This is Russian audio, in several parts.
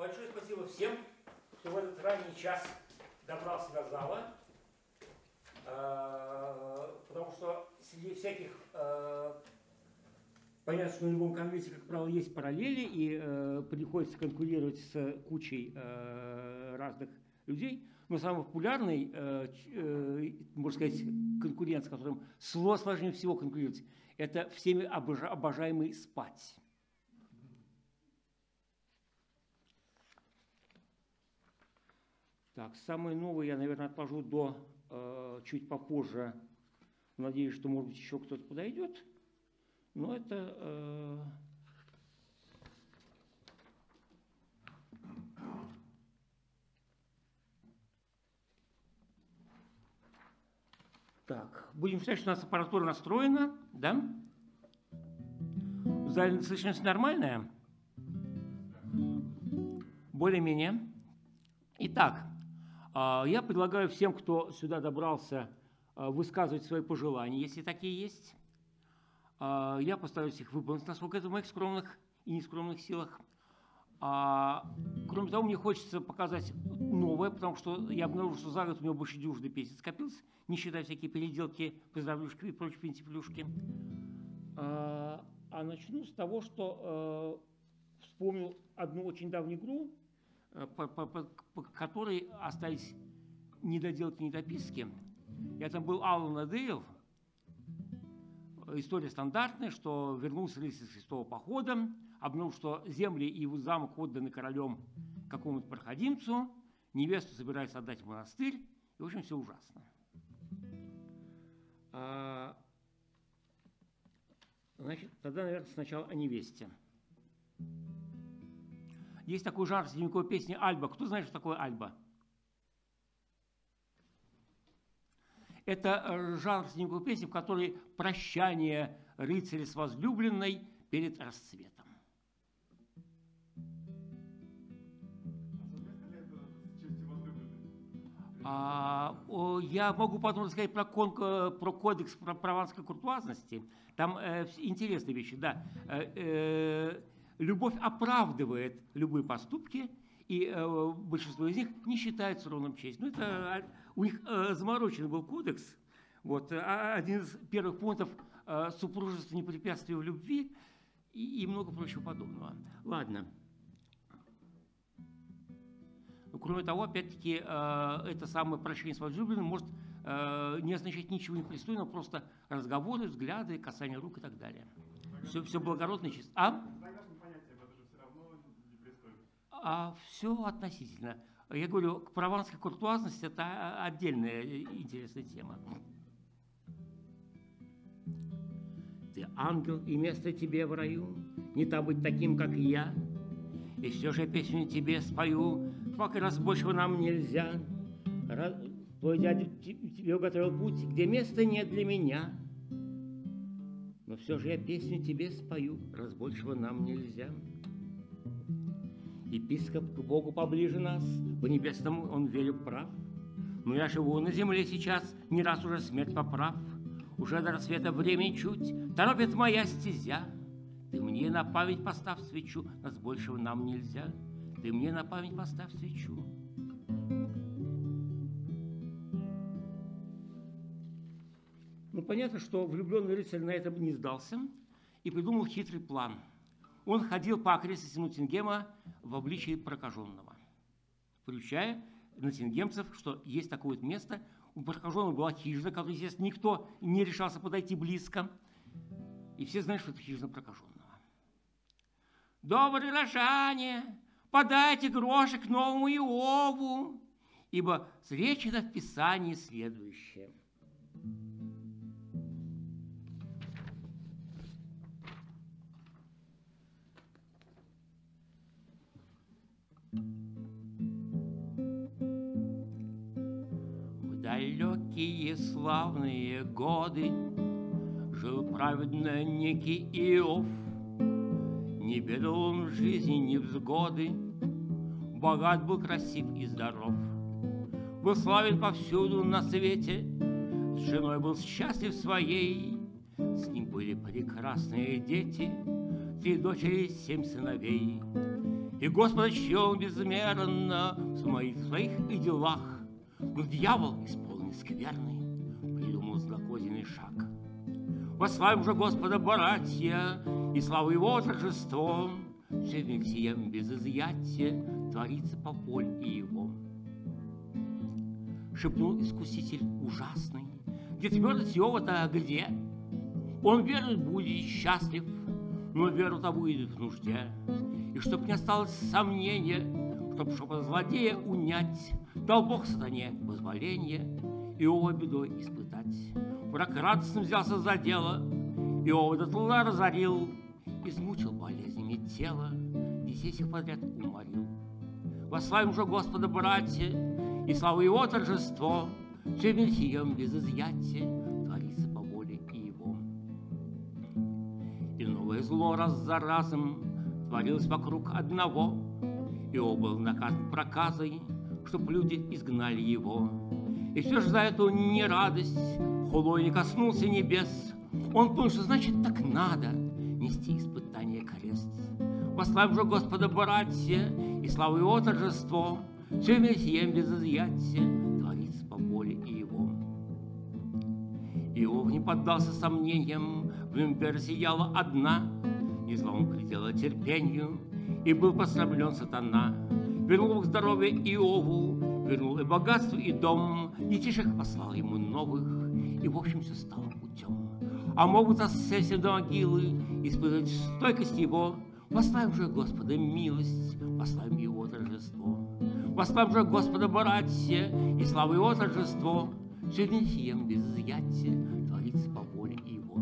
Большое спасибо всем, кто в этот ранний час добрался до зала. Потому что среди всяких... Понятно, что на любом конвенте, как правило, есть параллели, и приходится конкурировать с кучей разных людей. Но самый популярный, можно сказать, конкурент, с которым сложнее всего конкурировать, это всеми обожаемый спать. Так, самые новые я, наверное, отложу до чуть попозже. Надеюсь, что, может быть, еще кто-то подойдет. Но это... Так, будем считать, что у нас аппаратура настроена, да? В зале слышимость нормальная? Более-менее. Итак, я предлагаю всем, кто сюда добрался, высказывать свои пожелания, если такие есть. Я постараюсь их выполнить, насколько это в моих скромных и нескромных силах. Кроме того, мне хочется показать новое, потому что я обнаружил, что за год у меня больше дюжины песен скопилось, не считая всякие переделки, поздравлюшки и прочие пентифлюшки. А начну с того, что вспомнил одну очень давнюю игру, по которой остались недоделки, недописки. Это был Алан Эдейл. История стандартная, что вернулся рыцарь с крестового похода, обнаружил, что земли и его замок отданы королем какому-то проходимцу, невесту собирается отдать в монастырь, и, в общем, все ужасно. Значит, тогда, наверное, сначала о невесте. Есть такой жанр средневековой песни «Альба». Кто знает, что такое «Альба»? Это жанр средневековой песни, в которой прощание рыцаря с возлюбленной перед рассветом. Я могу потом рассказать про кодекс прованской куртуазности. Там интересные вещи, да. Любовь оправдывает любые поступки, и большинство из них не считается ровным честью. Это у них замороченный был кодекс. Вот. Один из первых пунктов – супружество не препятствие в любви и много прочего подобного. Ладно. Кроме того, опять-таки, это самое прощение с возлюбленным может не означать ничего непристойного, просто разговоры, взгляды, касание рук и так далее. Все благородно и чисто. Все относительно. Я говорю, к прованской куртуазности это отдельная интересная тема. Ты ангел, и место тебе в раю, не там быть таким, как я. И все же я песню тебе спою, пока раз большего нам нельзя. Твой дядя тебе уготовил путь, где места нет для меня. Но все же я песню тебе спою, раз большего нам нельзя. Епископ к Богу поближе нас, по небесному он верю прав. Но я живу на земле сейчас, не раз уже смерть поправ. Уже до рассвета времени чуть, торопит моя стезя. Ты мне на память поставь свечу, нас большего нам нельзя. Ты мне на память поставь свечу. Ну, понятно, что влюбленный рыцарь на этом не сдался и придумал хитрый план. Он ходил по окрестностям Ноттингема в обличии прокаженного, приучая ноттингемцев, что есть такое вот место. У прокаженного была хижина, к которой, естественно, никто не решался подойти близко. И все знают, что это хижина прокаженного. «Добрые горожане, подайте грошек новому Иову, ибо речено в Писании следующее». Далекие славные годы жил праведно некий Иов. Не ведал он в жизни невзгоды, богат был, красив и здоров. Был славен повсюду на свете, с женой был счастлив своей. С ним были прекрасные дети, 3 дочери, 7 сыновей. И Господа чтил безмерно в своих и делах. Но дьявол, исполнен скверный, придумал злокозненный шаг. Восславим же Господа, братья, и славу Его торжеством, все всем без изъятия творится по воле Его. Шепнул искуситель ужасный: где твердость Иова-то, где? Он верует, будет счастлив, но веру-то будет в нужде. И чтоб не осталось сомнения, чтоб злодея унять, дал Бог сатане позволение Иова бедой испытать. Враг радостно взялся за дело, Иова до тла разорил, измучил болезнями тело, детей всех подряд уморил. Восславим же Господа, братья, и славу Его торжество, все мельхием без изъятия творится по воле Его. И новое зло раз за разом творилось вокруг одного, Иов был наказан проказой, чтоб люди изгнали его. И все же за эту нерадость хулой не коснулся небес. Он понял, что значит так надо нести испытание крест. Восславим же Господа, братья, и славу Его торжество, все вместе без изъятия творится по воле Его. Иов не поддался сомнениям, в нем вера сияла одна, не зла он предела терпению, и был посрамлен сатана. Вернул Бог здоровье Иову, вернул и богатство, и дом, детишек послал ему новых, и в общем все стало путем. А могут осесть до могилы, испытать стойкость Его. Восславим же Господа милость, восславим Его торжество. Восславим же Господа, братья, и славу Его торжество, все всем без изъятия творится по воле Его.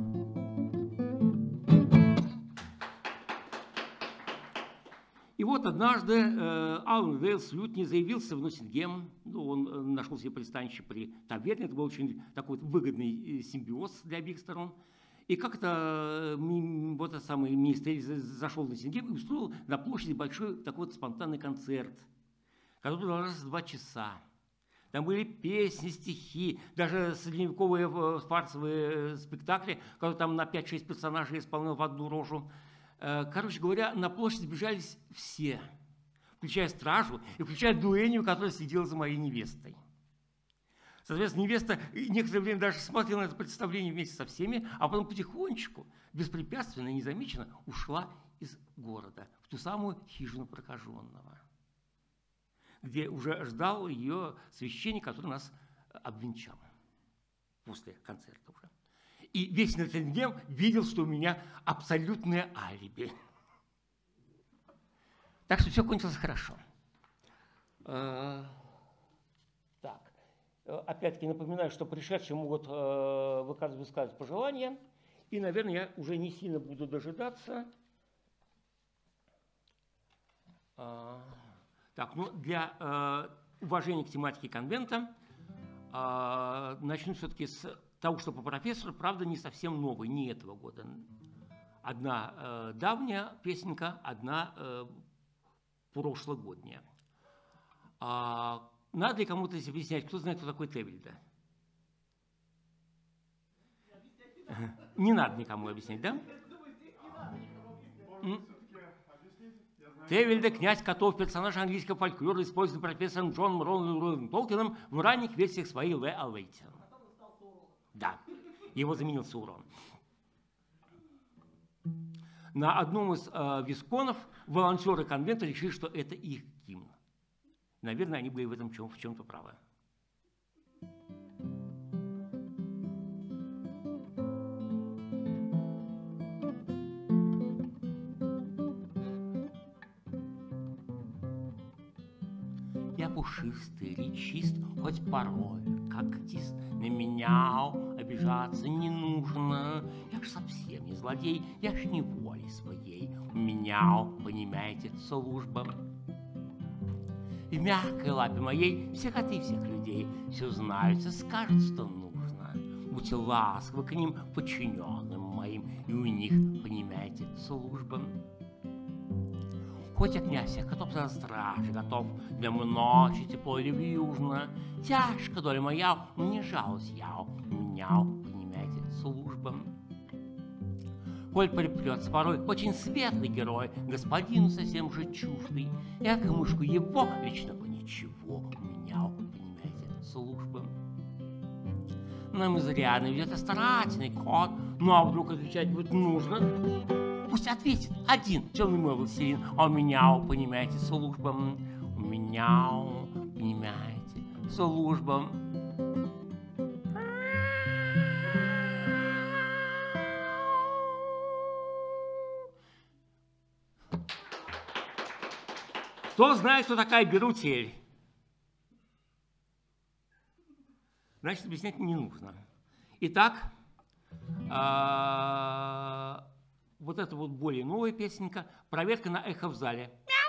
И вот однажды Алан Вейлс Лютни заявился в Ноттингем. Ну, он нашел себе пристанище при таверне. Это был очень такой вот выгодный симбиоз для обеих сторон. И как-то вот этот самый министр зашел в Ноттингем и устроил на площади большой такой вот спонтанный концерт, который продолжался 2 часа. Там были песни, стихи, даже средневековые фарсовые спектакли, которые там на 5-6 персонажей исполнял в одну рожу. Короче говоря, на площадь сбежались все, включая стражу и включая дуэнью, которая следила за моей невестой. Соответственно, невеста некоторое время даже смотрела на это представление вместе со всеми, а потом потихонечку, беспрепятственно и незамеченно ушла из города в ту самую хижину прокаженного, где уже ждал ее священник, который нас обвенчал после концерта уже. И весь Ноттингем видел, что у меня абсолютное алиби. Так что все кончилось хорошо. Так. Опять-таки напоминаю, что пришедшие могут высказывать пожелания. И, наверное, я уже не сильно буду дожидаться. Так, ну, для уважения к тематике конвента начну все-таки с того, что по профессору, правда, не совсем новый, не этого года. Одна давняя песенка, одна прошлогодняя. Надо ли кому-то объяснять, кто знает, кто такой Тевельде? Не надо никому объяснять, да? Тевельде, князь котов, персонаж английского фольклора, использованный профессором Джоном Роулингом Толкином в ранних версиях своей Л. Алвейтера. Да, его заменил Саурон. На одном из висконов волонтеры конвента решили, что это их гимн. Наверное, они были в этом в чем-то правы. Я пушистый, речист, хоть порой когтист. На меня обижаться не нужно. Я ж совсем не злодей, я ж не волей своей. У меня, понимаете, служба. В мягкой лапе моей все коты всех людей все знают, все скажут, что нужно. Будьте ласковы к ним, подчиненным моим, и у них, понимаете, служба. Хоть я князь всех котов за стражи готов, днем и ночью тепло или южно. Тяжко доля моя, мне жалуюсь я, у меня, понимаете, служба. Коль приплется порой очень светлый герой, господину совсем же чуждый, эко мышку его личного ничего у меня, понимаете, служба. Нам изрядно ведь это старательный кот, ну а вдруг отвечать будет нужно? Пусть ответит один темный мой властелин, а у меня, понимаете, служба. У меня, понимаете, служба. Кто знает, кто такая Берутель? Значит, объяснять не нужно. Итак, вот это вот более новая песенка. Проверка на эхо в зале.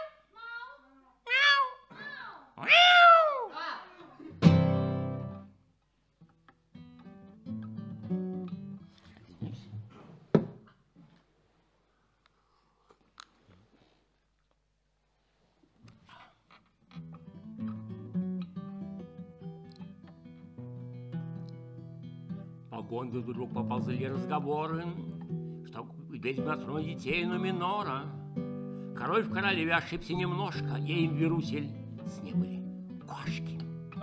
Гонду вдруг поползли разговоры, что ведь на троне детей Нуменора. Король в королеве ошибся немножко, ей им Берутель с ней были кошки.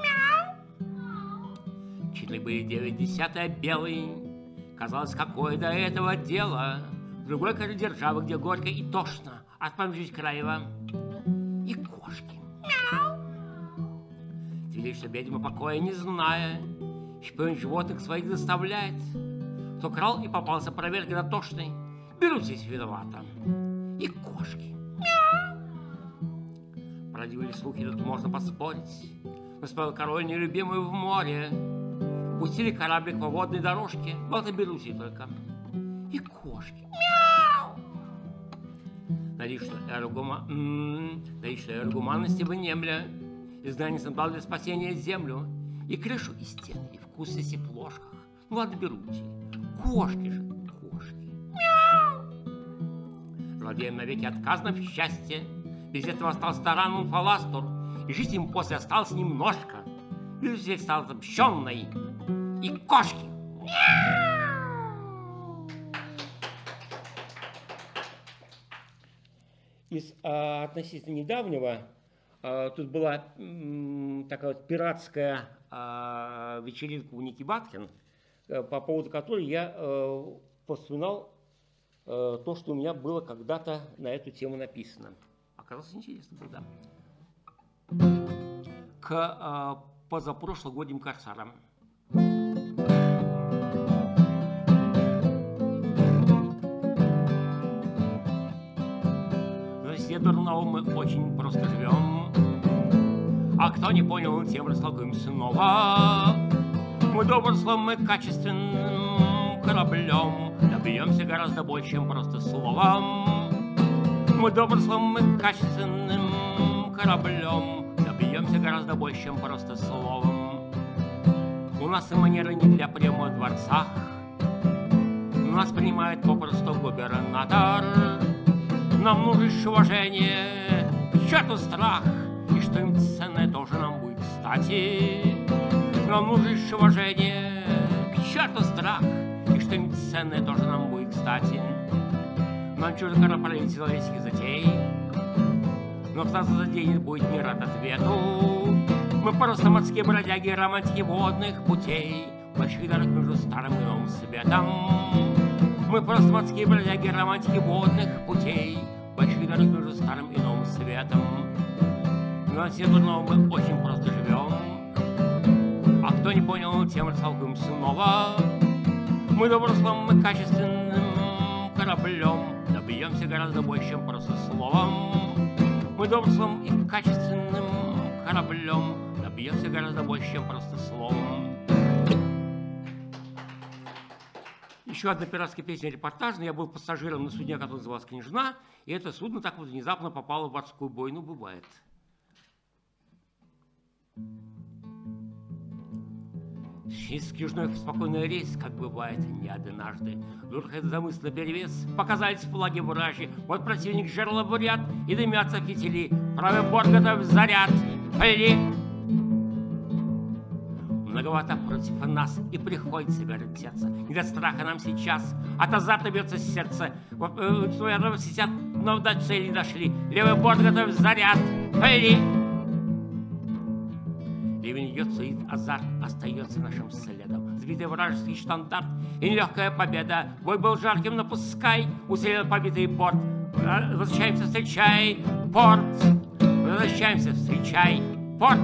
Читы были 9 десятая белый, казалось, какое до этого дело. В другой край державы, где горько и тошно, от помжить краева и кошки. Твели, что ведьма покоя не зная, шпион животных своих заставляет. Кто крал и попался проверки дотошной, берут здесь виновата. И кошки. Продивили слухи, тут можно поспорить. Но спел король нелюбимый в море. Пустили кораблик по водной дорожке, вот и Берутель только. И кошки. Надеюсь, что эргуманности внемля, изгнанницам дал для спасения землю, и крышу, и стены, и вкусности в плошках. Ну, отберутся. Кошки же, кошки. Злодеям навеки отказано в счастье. Без этого остался тараном фаластур, и жить им после осталось немножко. Берутель стал отомщенной, и кошки. Из относительно недавнего тут была такая вот пиратская вечеринка у Ники Баткин, по поводу которой я вспоминал то, что у меня было когда-то на эту тему написано. Оказалось, интересно было, да. К позапрошлогодним корсарам. За Дурновым мы очень просто живем. А кто не понял, тем растолкуем снова. Мы добрым, мы качественным кораблем добьемся гораздо больше, чем просто словом. Мы добрым, мы качественным кораблем добьемся гораздо больше, чем просто словом. У нас и манеры не для приема в дворцах. Нас принимает попросту губернатор. Нам нужно еще уважение, к черту страх, и что-нибудь ценное тоже нам будет кстати. Нам нужно еще уважение, к черту страх, и что-нибудь ценное тоже нам будет кстати. Нам чуждо корабли человеческих затей, но кто заденет, будет не рад ответу. Мы просто морские бродяги, романтики водных путей, больших дорог между старым и новым светом. Мы просто морские бродяги, романтики водных путей, больших дорог между старым и новым светом. Но на Дурновом мы очень просто живем. А кто не понял, тем растолкуем снова. Мы добрым, мы качественным кораблем добьемся гораздо больше, чем просто словом. Мы добрым и качественным кораблем добьемся гораздо больше, чем просто словом. Еще одна пиратская песня репортажная. Я был пассажиром на судне, который назывался «Княжна», и это судно так вот внезапно попало в морской бой. Ну, бывает. С Княжной в спокойный рейс, как бывает не однажды. Вдруг это замысл наперевес, показались флаги вражьи. Вот противник жерла бурят, и дымятся фитили. Правый борт готов заряд. Пли! многовато против нас, и приходится вертеться. Не до страха нам сейчас, от азарта бьется сердце. Вот сидят, но до цели дошли. Левый борт готовит заряд. Пойди! Ливень идет, сует, азарт остается нашим следом. Сбитый вражеский штандарт и нелегкая победа. Бой был жарким, но пускай уцелел побитый борт. Возвращаемся, встречай порт. Возвращаемся, встречай порт.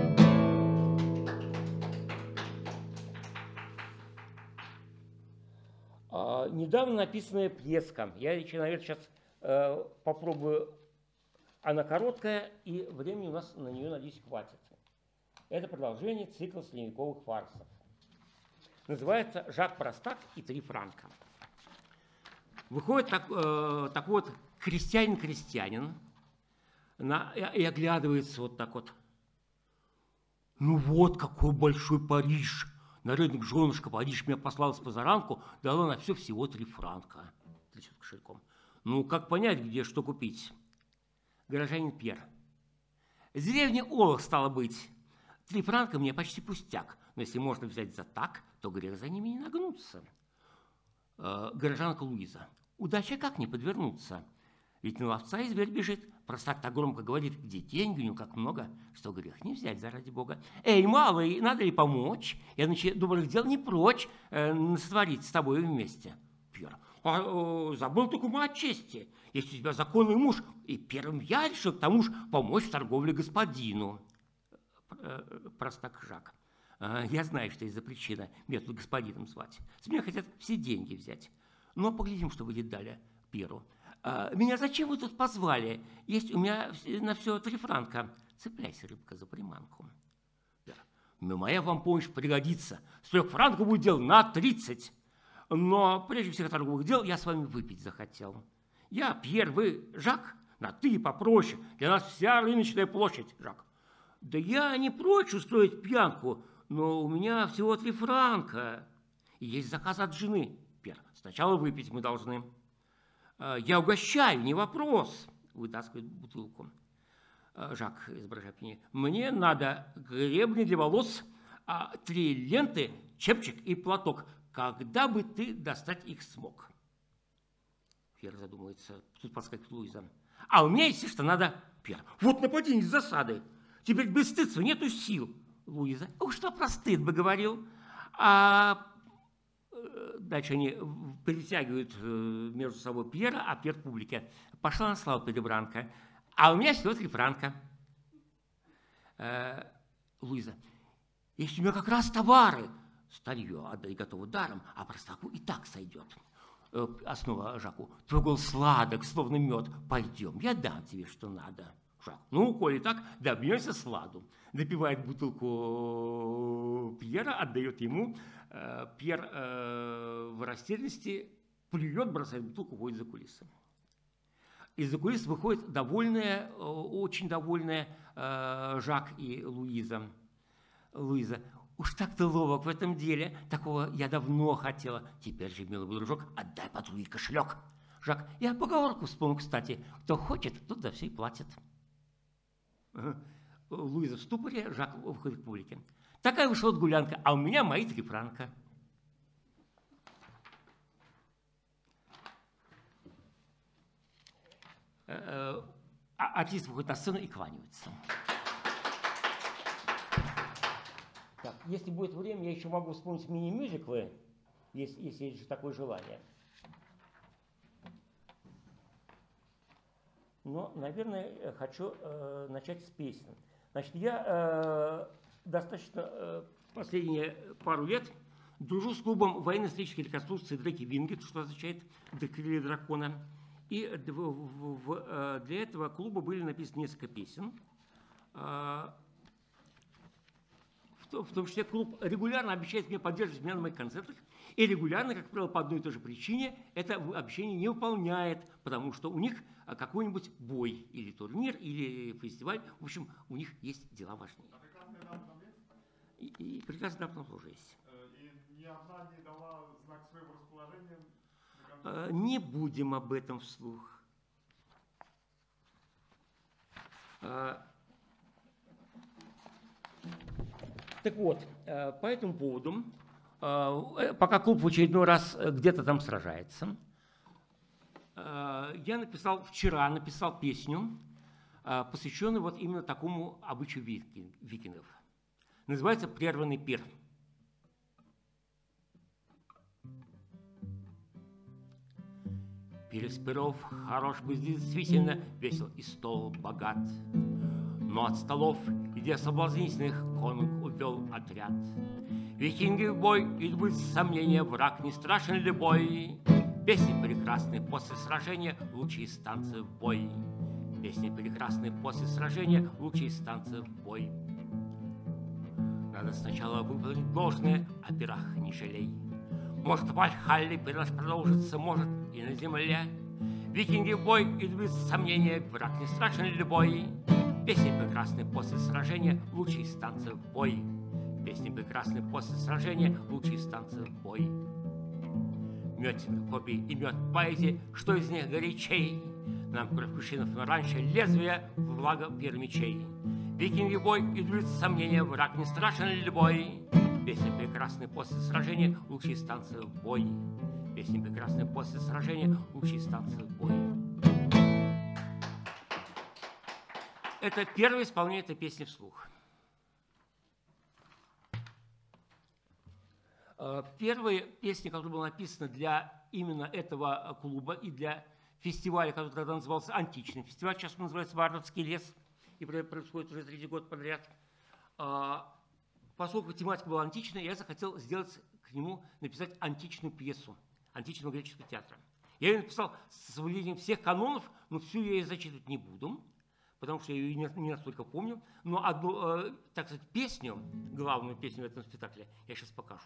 Недавно написанная пьеска. Я, наверное, сейчас попробую. Она короткая, и времени у нас на нее, надеюсь, хватит. Это продолжение цикла средневековых фарсов. Называется «Жак Простак и 3 франка». Выходит такой вот крестьянин и оглядывается вот так вот. Ну вот какой большой Париж! На рынок женушка Париж меня послала с позаранку, дала на все всего 3 франка. Трясет кошельком. Ну, как понять, где что купить? Горожанин Пьер. Из деревни Олах, стало быть. 3 франка мне почти пустяк, но если можно взять за так, то грех за ними не нагнуться. Горожанка Луиза. Удача как не подвернуться? Ведь на ловца и зверь бежит. Простак так громко говорит, где деньги у него как много, что грех не взять заради Бога. Эй, малый, надо ли помочь? Я, значит, добрых дел не прочь сотворить с тобой вместе. Пьер. Забыл только ума от чести. Если у тебя законный муж, и первым я решил к тому же помочь в торговле господину. Простак Жак. Я знаю, что из-за причина меня тут господином звать. С меня хотят все деньги взять. Но поглядим, что будет далее Пьеру. Меня зачем вы тут позвали? Есть у меня на все 3 франка. Цепляйся, рыбка, за приманку. Но моя вам помощь пригодится. С 3 франков будет дел на 30. Но прежде всех торговых дел я с вами выпить захотел. Я Пьер, вы Жак? На ты попроще. Для нас вся рыночная площадь, Жак. Да я не прочь устроить пьянку, но у меня всего 3 франка. И есть заказ от жены. Пьер, сначала выпить мы должны. Я угощаю, не вопрос. Вытаскивает бутылку. Жак, изображая пьяни. Мне надо гребни для волос, 3 ленты, чепчик и платок. Когда бы ты достать их смог? Пьер задумывается. Тут подскакивает Луиза. А у меня есть что надо. Пьер. Вот нападение с засады. Теперь без стыдства нету сил. Луиза. Уж что про стыд бы говорил. Дальше они перетягивают между собой Пьера, а Пьер публике. Пошла на славу перебранка. А у меня всего 3 франка. Луиза. Если у меня как раз товары. Старье отдать готово даром, а простаку и так сойдет. Снова Жаку. Твой голос сладок, словно мед. Пойдем, я дам тебе, что надо. Жак. Ну, коли так, добьемся сладу. Допивает бутылку Пьера, отдает ему. Пьер в растерянности плюет, бросает бутылку, уходит за кулисы. Из-за кулис выходит довольная, очень довольная Жак и Луиза. Луиза. Уж так ты ловок в этом деле. Такого я давно хотела. Теперь же, милый дружок, отдай подруге кошелек. Жак, я поговорку вспомнил, кстати. Кто хочет, тот за все и платит. Луиза в ступоре, Жак выходит к публике. Такая вышла вот гулянка, а у меня мои 3 франка. Артист выходит на сцену и кланяется. Так, если будет время, я еще могу вспомнить мини-мюзиклы, если есть такое желание. Но, наверное, хочу начать с песен. Значит, я достаточно последние пару лет дружу с клубом военно-исторической реконструкции Дреки Вингет, что означает «Крылья дракона». И для этого клуба были написаны несколько песен. В том числе клуб регулярно обещает мне поддерживать меня на моих концертах, и регулярно, как правило, по одной и той же причине это обещание не выполняет, потому что у них какой-нибудь бой, или турнир, или фестиваль, в общем, у них есть дела важнее. А прекрасная дама там есть? И прекрасная дама тоже есть. И ни одна не дала знак своего расположения? Не будем об этом вслух. Так вот, по этому поводу, пока клуб в очередной раз где-то там сражается, я вчера написал песню, посвященную вот именно такому обычаю викингов. Называется «Прерванный пир». Пир из пиров хорош, действительно весел и стол богат. Но от столов, где соблазнительных конунг увел отряд. Викинги в бой идут без сомнения, враг не страшен ли бой. Песни прекрасные после сражения, лучи из танца в бой. Песни прекрасные после сражения, лучи из танца в бой. Надо сначала выполнить должное, о пирах не жалей. Может, в Вальхалле продолжится, может, и на земле. Викинги в бой идут без сомнения, враг не страшен ли бой. Песни прекрасные после сражения, лучи из танца в бой. Песни прекрасные после сражения, лучи из танца в бой. Метим копий и мед поэзии, что из них горячей? Нам кровь кувшинов, но раньше лезвия, влага пир мечей. Викинги в бой идут без сомнения, враг не страшен ли бой. Песни прекрасные после сражения, лучи из танца в бой. Песни прекрасные после сражения, лучи из танца в бой. Это первое исполнение этой песни вслух. Первая песня, которая была написана для именно этого клуба и для фестиваля, который тогда назывался «Античный фестиваль», сейчас он называется «Варварский лес», и происходит уже 3-й год подряд. Поскольку тематика была античная, я захотел написать античную пьесу, античного греческого театра. Я ее написал с соблюдением всех канонов, но всю я ее зачитывать не буду, потому что я ее не настолько помню. Но одну, так сказать, песню, главную песню в этом спектакле, я сейчас покажу.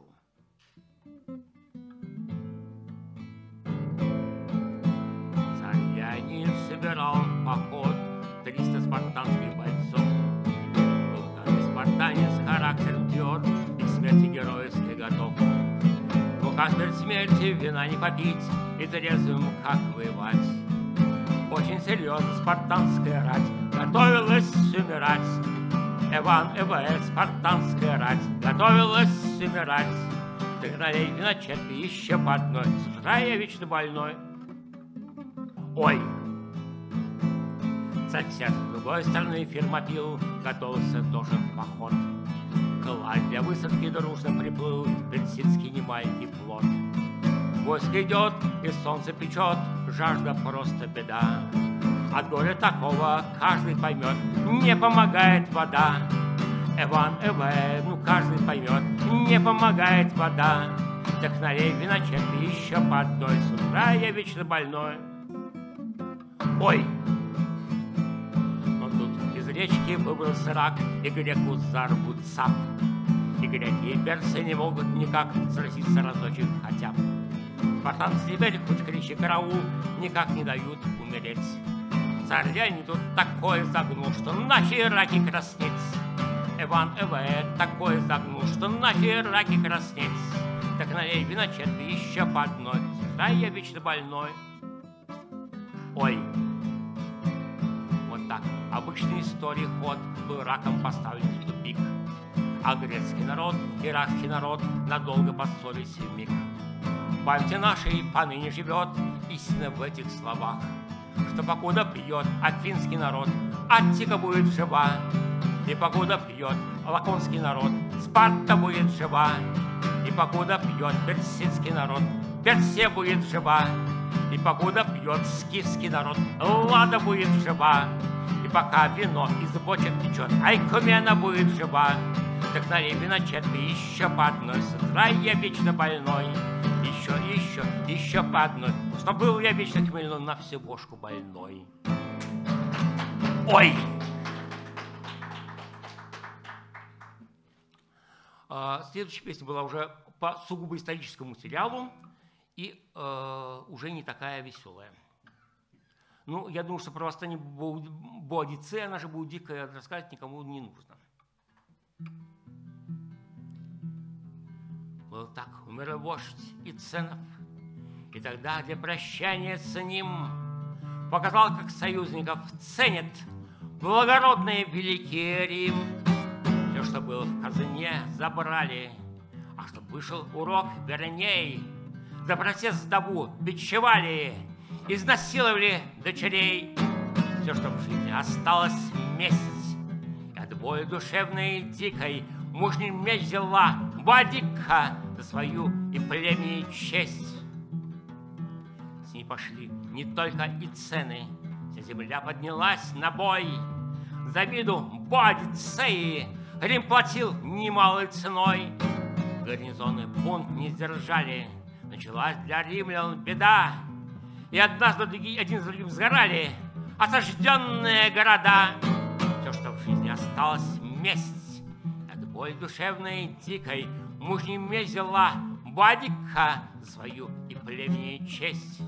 Царь Леонид собирал в поход 300 спартанских бойцов. Был каждый спартанец характером тверд и к смерти геройски готов. Но как перед смертью вина не попить и трезвым как воевать. Очень серьезно спартанская рать готовилась умирать. Спартанская рать готовилась умирать. Так налей вина черпи еще по одной, с утра я вечно больной. Ой! Царь с другой стороны Фермопил готовился тоже в поход. Кладь для высадки дружно приплыл персидский немаленький флот. Войско идет, и солнце печет, жажда просто беда. От горя такого каждый поймет, не помогает вода. Каждый поймет, не помогает вода. Так налей вина черпи еще по одной, с утра я вечно больной. Ой! Но тут из речки выбрался рак, и греку зарвут цап. И греки и персы не могут никак сразиться разочек хотя бы. Спартанцы теперь хоть кричи караул, никак не дают умереть. Царь Леонид тут такое загнул, что нахер раки краснеть. Такое загнул, что нахер раки краснеть. Так налей вина черпи еще по одной, с утра я вечно больной. Ой! Вот так обычной истории ход был раком поставлен в тупик. А грецкий народ и иракский народ надолго поссорились вмиг. В памяти нашей поныне живет истина в этих словах, что покуда пьет афинский народ, Аттика будет жива. И покуда пьет лаконский народ, Спарта будет жива. И покуда пьет персидский народ, Персия будет жива. И покуда пьет скифский народ, Лада будет жива. И пока вино из бочек течет, Айкумена будет жива. Так налей вина черпи еще по одной, с утра я вечно больной. Еще по одной, что был я вечно хмельной, на всю бошку больной. Ой! Следующая песня была уже по сугубо историческому материалу и уже не такая веселая. Ну, я думаю, что про восстание Боадицея, она же будет дикая, рассказать никому не нужно. Был так, умер вождь Иценов, и тогда для прощания с ним показал, как союзников ценит благородный великий Рим. Все, что было в казне, забрали. А чтоб вышел урок верней, за протест вдову бичевали, изнасиловали дочерей. Все, что в жизни осталось, месть. И от боли душевной дикой мужний меч взяла Бадика за свою и племя, и честь. С ней пошли не только и цены, вся земля поднялась на бой. За виду Боадицеи Рим платил немалой ценой. Гарнизоны бунт не сдержали, началась для римлян беда. И однажды один за другим сгорали осажденные города. Все, что в жизни осталось, месть. От боли душевной дикой мужний меч взяла Бадика свою и племени честь.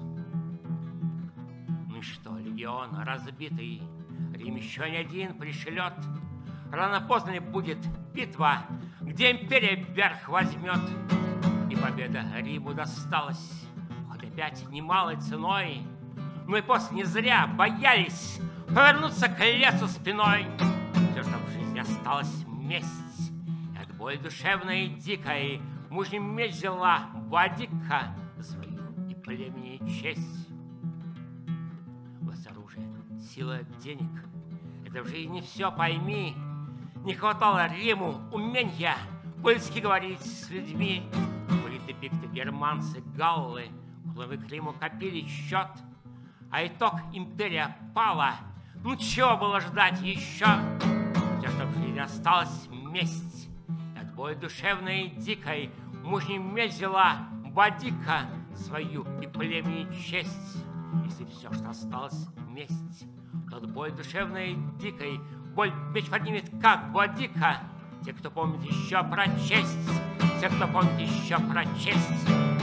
Ну что, легион разбитый Рим еще не один пришлет. Рано-поздно ли будет битва, где империя вверх возьмет. И победа Риму досталась, хоть опять немалой ценой. Но и после не зря боялись повернуться к лесу спиной. Все, что в жизни осталось, месть. И от боли душевной и дикой мужний меч взяла Бадика свою и племени честь. Власть оружия, сила денег — это в жизни все, пойми. Не хватало Риму умения по-людски говорить с людьми. Были пикты, германцы, галлы, кланы к Риму копили счет. А итог — империя пала. Ну чего было ждать еще? Все, что в жизни осталось, месть. И от боли душевной и дикой мужний меч взяла Бадика свою и племени честь. Если все, что осталось, месть, то от боли душевной и дикой боль меч поднимет, как Бадика. Те, кто помнит еще про честь, те, кто помнит еще про честь.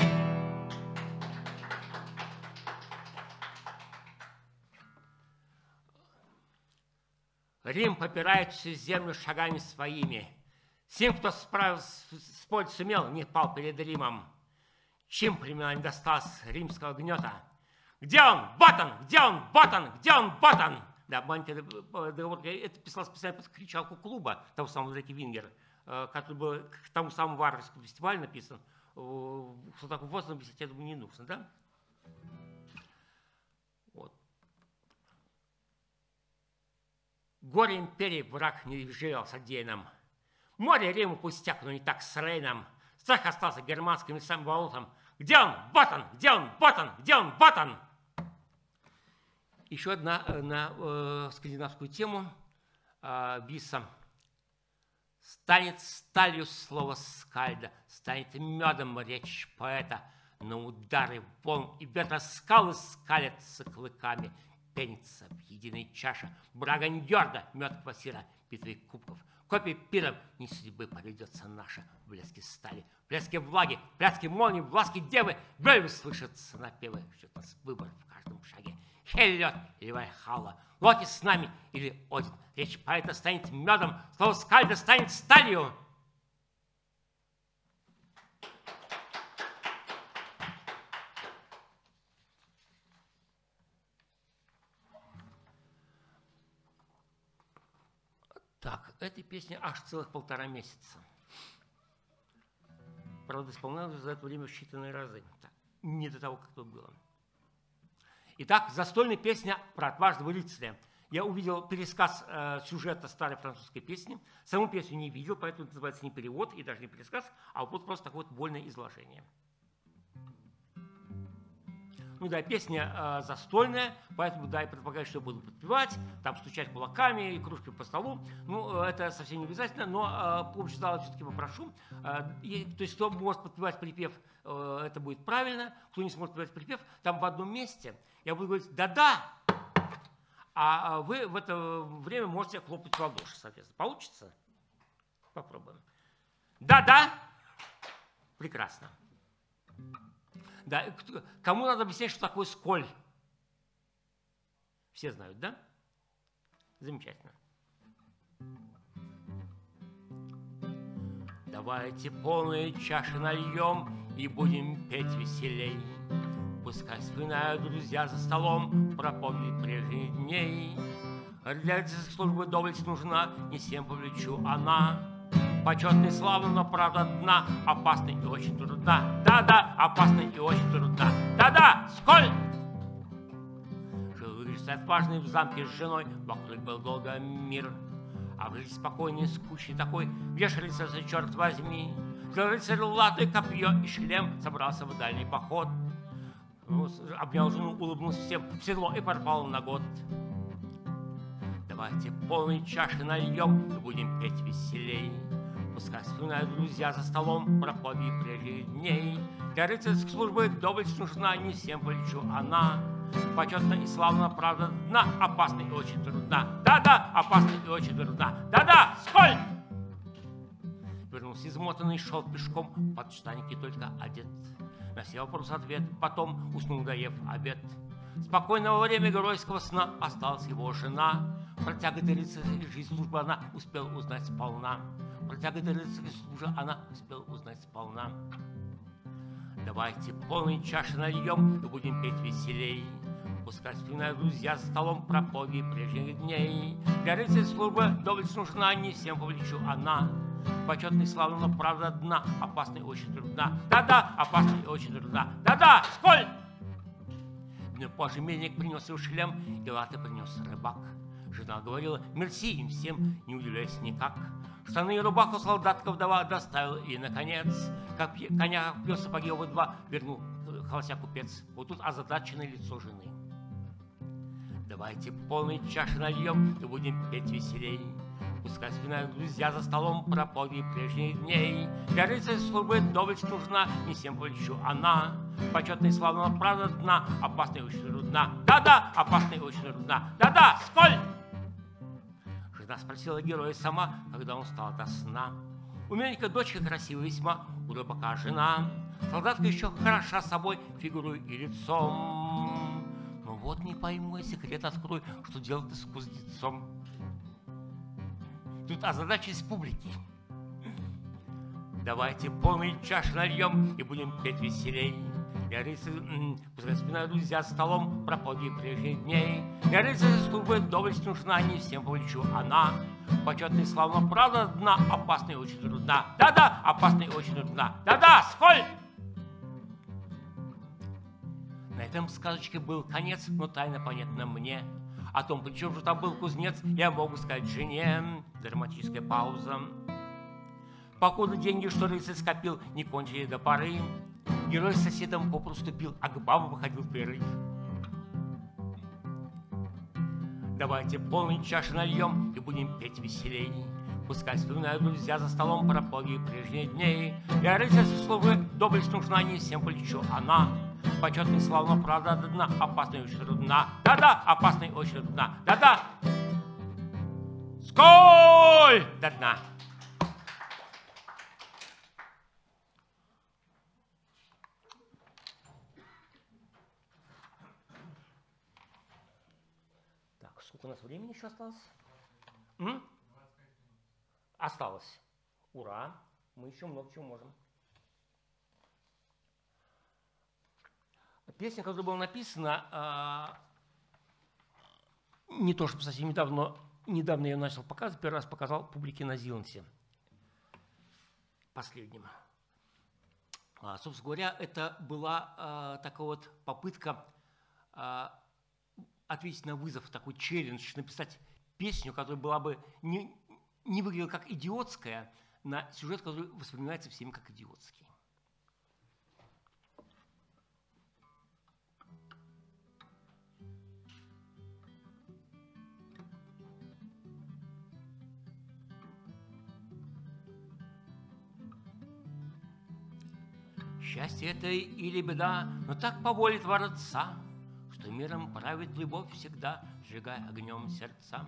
Рим попирает всю землю шагами своими. Тем, кто спорить сумел, не пал перед Римом. Чем племена не досталось римского гнета? Где он? Вот он! Где он? Вот он! Где он? Вот он! Да, договор, это писал специально под кричалку клуба, того самого Зеки Вингер, который был к тому самому варварскому фестивалю написан. Что такое возраст, объяснять, я думаю, не нужно, да? Вот. Горе империи враг не жалел содеянным. Море Риму пустяк, но не так с Рейном. Страх остался германским лесам болотом. Где он? Вот он! Где он? Вот он! Где он? Вот он! Еще одна на скандинавскую тему Виса. Станет сталью слово скальда, станет медом речь поэта. На удары волн и ветра скалы скалятся клыками. Пенится в единой чаше брага Ньорда, мед квасира, битвы кубков. Копии пиров не судьбы придется наша. В блеске стали, в блеске влаги, в блеске молнии, в ласке девы. Вельвы слышатся напевы, ждет нас выбор в каждом шаге. Хеллет или Вальхалла, Локи с нами или Один. Речь поэта станет медом, слово скальда станет сталью. Так, этой песне аж целых 1,5 месяца. Правда, исполнялась за это время в считанные разы. Так, не до того, как это было. Итак, застольная песня про отважного рыцаря. Я увидел пересказ сюжета старой французской песни. Саму песню не видел, поэтому это называется не перевод и даже не пересказ, а вот просто такое вот вольное изложение. Ну да, песня застольная, поэтому да, я предполагаю, что я буду подпевать, там стучать кулаками и кружкой по столу. Ну, это совсем не обязательно, но помощь зала все-таки попрошу. То есть, кто может подпевать припев, это будет правильно. Кто не сможет подпевать припев, там в одном месте я буду говорить «да-да», а вы в это время можете хлопать в ладоши, соответственно. Получится? Попробуем. Да-да. Прекрасно. Да, кому надо объяснять, что такое сколь? Все знают, да? Замечательно. Давайте полные чаши нальем и будем петь веселей. Пускай вспоминают друзья за столом про помнить прежних дней. Для службы доблесть нужна, не всем по плечу она. почетный, славный, но правда дна, опасный и очень трудна. Да-да, опасный и очень трудна. Да-да, сколь! Жил рыцарь отважный в замке с женой, вокруг был долго мир. А в жизнь спокойный, скучный такой, где ж рыцарь, черт возьми? Взял рыцарь латы, копье и шлем, собрался в дальний поход. Обнял жену, улыбнулся всем в седло и пропал на год. Давайте полной чаши нальем и будем петь веселей. Пускай вспоминают друзья за столом про подвиг прежних дней. Для рыцарской службы доблесть нужна, не всем по плечу она. Почетно и славно, правда, дна, опасна и очень трудна. Да-да, опасна и очень трудна. Да-да, сколь! Вернулся измотанный, шел пешком, под штаники только одет. На все вопросы ответ, потом уснул, доев обед. Спокойного время геройского сна осталась его жена. Про тяготы рыцарской жизни службы она успела узнать сполна. Про тяготы рыцарской службы она успела узнать сполна. Давайте полной чаши нальем и будем петь веселей. Пускай вспоминают друзья за столом про подвиг прежних дней. Для рыцарской службы доблесть нужна, не всем по плечу она. Почетный, славный, но правда дна, опасный очень трудна. Да-да, опасный и очень трудна. Да-да, сколь! Днем позже мельник принес его шлем, и латы принес рыбак. Жена говорила мерси им всем, не удивляясь никак. Штаны и рубаху солдатка вдова доставила, и, наконец, как коня пес сапоги оба два, вернул холостяк купец. Вот тут озадаченное лицо жены. Давайте полной чаши нальем и будем петь веселей. Пускай вспоминают друзья за столом про подвиг прежних дней. Для рыцарской службы доблесть нужна, не всем по плечу она. Почетный, славного, правда дна, опасная и очень трудна. Да-да, опасная и очень трудна. Да-да, сколь! Жена спросила героя сама, когда он встал ото сна. У мельника дочка красивая весьма, у рыбака жена. Солдатка еще хороша собой, фигурой и лицом. Но вот не пойму, секрет открой, что делать-то с кузнецом. Тут озадачились публики. Давайте полные чаши нальем и будем петь веселей. Я рыцарь, пускай вспоминают друзья за столом про подвиг прежних дней. Я рыцарской службы доблесть нужна, не всем по плечу она. Почетный, славно, правда дна, опасна и очень трудна. Да-да, опасна и очень трудна. Да-да, сколь! На этом сказочке был конец, но тайна понятна мне. О том, причем же там был кузнец, я могу сказать жене. Драматическая пауза. Покуда деньги, что рыцарь скопил, не кончили до поры, герой с соседом попросту пил, а к бабам выходил в перерыв. Давайте полной чаши нальем и будем петь веселей. Пускай вспоминают друзья за столом про подвиг прежних дней. Для рыцарской службы доблесть нужна, не всем по плечу она. Почетный, славно, правда до дна, опасная и очень трудна. Да-да, опасная и очень трудна. Да-да, сколь до дна. Так, сколько у нас времени еще осталось? Осталось. Ура! Мы еще много чего можем. Песня, которая была написана, не то чтобы совсем недавно я ее начал показывать, первый раз показал публике на Зилансе, последним. Собственно говоря, это была такая вот попытка ответить на вызов, такой челлендж, написать песню, которая была бы не выглядела как идиотская, на сюжет, который воспринимается всеми как идиотский. Счастье это или беда, но так по воле Творца, что миром правит любовь всегда, сжигая огнем сердца.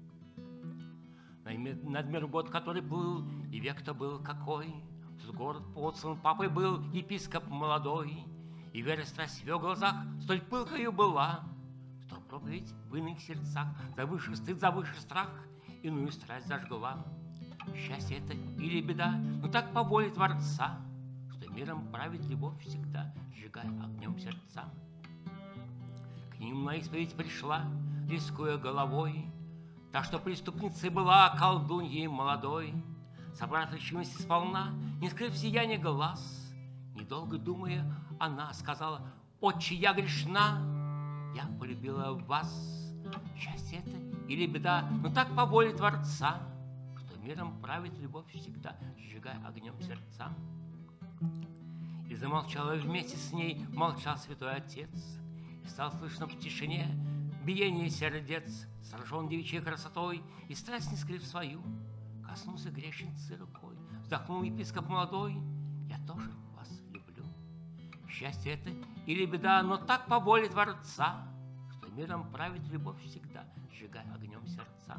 Над мир год, который был, и век-то был какой, с город послан папой был епископ молодой, и вера страсть в его глазах столь пылкою была, что проповедь в иных сердцах за высший стыд, за высший страх иную страсть зажгла. Счастье это или беда, но так по воле Творца, миром правит любовь всегда, сжигая огнем сердца. К ним на исповедь пришла, рискуя головой, та, что преступницей была, колдуньей молодой. собрав решимости сполна, не скрыв сияние глаз, недолго думая, она сказала: «Отче, я грешна, я полюбила вас». Счастье это или беда, но так по воле Творца, что миром правит любовь всегда, сжигая огнем сердца. И замолчала вместе с ней, молчал святой отец, и стал слышно в тишине биение сердец. Сражен девичьей красотой и страсть не скрыв свою, коснулся грешницы рукой, вздохнул епископ молодой: «Я тоже вас люблю». Счастье это или беда, но так по воле Творца, что миром правит любовь всегда, сжигая огнем сердца.